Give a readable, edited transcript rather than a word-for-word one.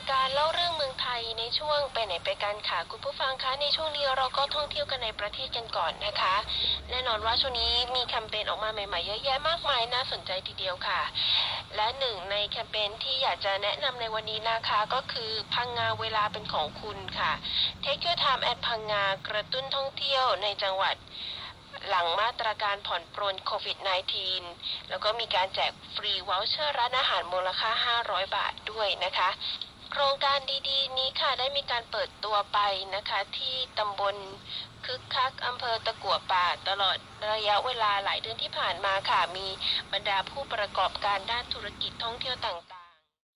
การเล่าเรื่องเมืองไทยในช่วงไปไหนไปกันค่ะคุณผู้ฟังคะในช่วงนี้เราก็ท่องเที่ยวกันในประเทศกันก่อนนะคะแน่นอนว่าช่วงนี้มีแคมเปญออกมาใหม่ๆเยอะแยะมากมายน่าสนใจทีเดียวค่ะและหนึ่งในแคมเปญที่อยากจะแนะนำในวันนี้นะคะก็คือพังงาเวลาเป็นของคุณค่ะ Take your time at พังงากระตุ้นท่องเที่ยวในจังหวัดหลังมาตรการผ่อนปรนโควิด -19 แล้วก็มีการแจกฟรีวอลเชอร์ร้านอาหารมูลค่า500 บาทด้วยนะคะโครงการดีๆนี้ค่ะได้มีการเปิดตัวไปนะคะที่ตำบลคึกคักอำเภอตะกั่วป่าตลอดระยะเวลาหลายเดือนที่ผ่านมาค่ะมีบรรดาผู้ประกอบการด้านธุรกิจท่องเที่ยวต่างๆ